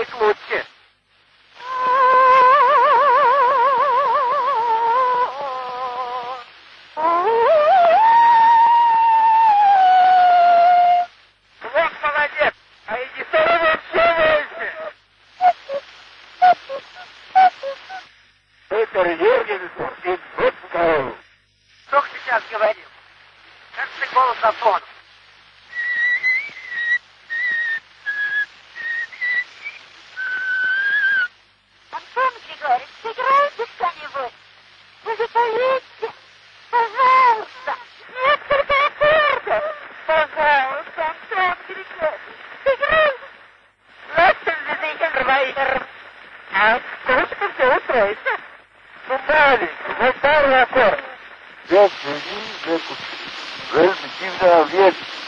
быть лучше. Вот молодец, а Эдисона вообще больше. Питер Юргенсен и Гудскоу. Что сейчас говорил? Как ты голос Афона? Антон Григорьевич, сыграйте что-нибудь. Вы запоете, пожалуйста, несколько аккордов. Пожалуйста, Антон Григорьевич, сыграйте. Lassen Sie sich entweichen. А сколько все устроится? Ну, маленький, вот пару аккордов. Пять, один, закупить. Дивно, вверх.